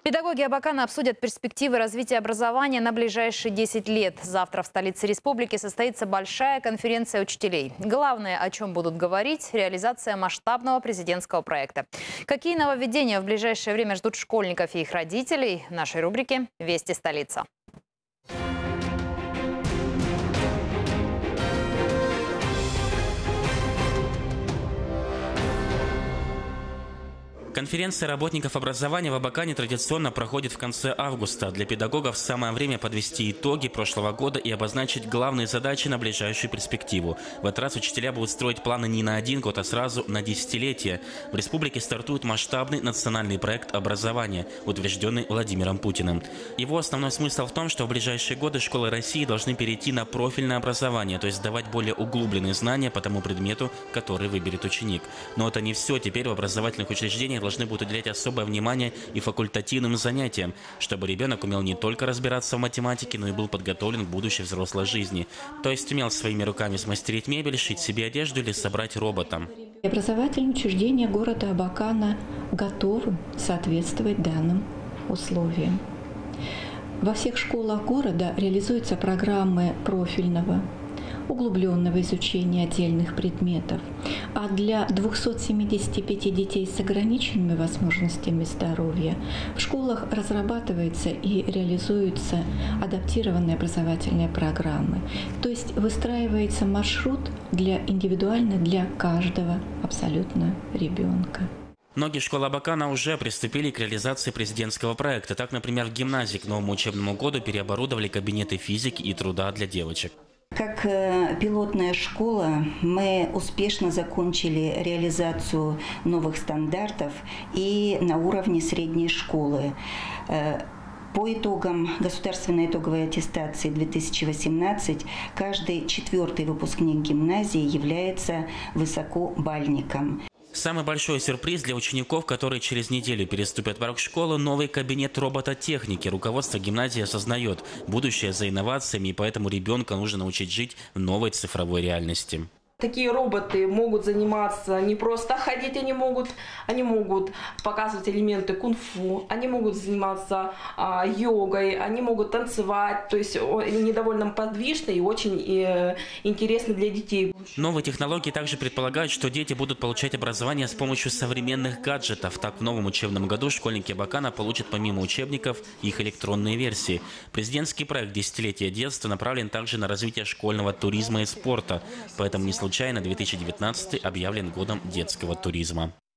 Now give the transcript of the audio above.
Педагоги Абакана обсудят перспективы развития образования на ближайшие 10 лет. Завтра в столице республики состоится большая конференция учителей. Главное, о чем будут говорить – реализация масштабного президентского проекта. Какие нововведения в ближайшее время ждут школьников и их родителей? В нашей рубрике «Вести столица». Конференция работников образования в Абакане традиционно проходит в конце августа. Для педагогов самое время подвести итоги прошлого года и обозначить главные задачи на ближайшую перспективу. В этот раз учителя будут строить планы не на один год, а сразу на десятилетие. В республике стартует масштабный национальный проект образования, утвержденный Владимиром Путиным. Его основной смысл в том, что в ближайшие годы школы России должны перейти на профильное образование, то есть давать более углубленные знания по тому предмету, который выберет ученик. Но это не все. Теперь в образовательных учреждениях должны будут уделять особое внимание и факультативным занятиям, чтобы ребенок умел не только разбираться в математике, но и был подготовлен к будущей взрослой жизни. То есть умел своими руками смастерить мебель, шить себе одежду или собрать робота. Образовательные учреждения города Абакана готовы соответствовать данным условиям. Во всех школах города реализуются программы профильного, углубленного изучения отдельных предметов. А для 275 детей с ограниченными возможностями здоровья в школах разрабатываются и реализуются адаптированные образовательные программы. То есть выстраивается маршрут индивидуально для каждого абсолютно ребенка. Многие школы Абакана уже приступили к реализации президентского проекта. Так, например, в гимназии к новому учебному году переоборудовали кабинеты физики и труда для девочек. Как пилотная школа мы успешно закончили реализацию новых стандартов и на уровне средней школы. По итогам государственной итоговой аттестации 2018 каждый 4-й выпускник гимназии является высокобальником. Самый большой сюрприз для учеников, которые через неделю переступят порог школы – новый кабинет робототехники. Руководство гимназии осознает будущее за инновациями, и поэтому ребенка нужно научить жить в новой цифровой реальности. Такие роботы могут заниматься не просто ходить, они могут показывать элементы кунг-фу, они могут заниматься йогой, они могут танцевать, то есть они довольно подвижны и очень интересны для детей. Новые технологии также предполагают, что дети будут получать образование с помощью современных гаджетов. Так, в новом учебном году школьники Абакана получат помимо учебников их электронные версии. Президентский проект «Десятилетие детства» направлен также на развитие школьного туризма и спорта, поэтому не случайно 2019 объявлен годом детского туризма.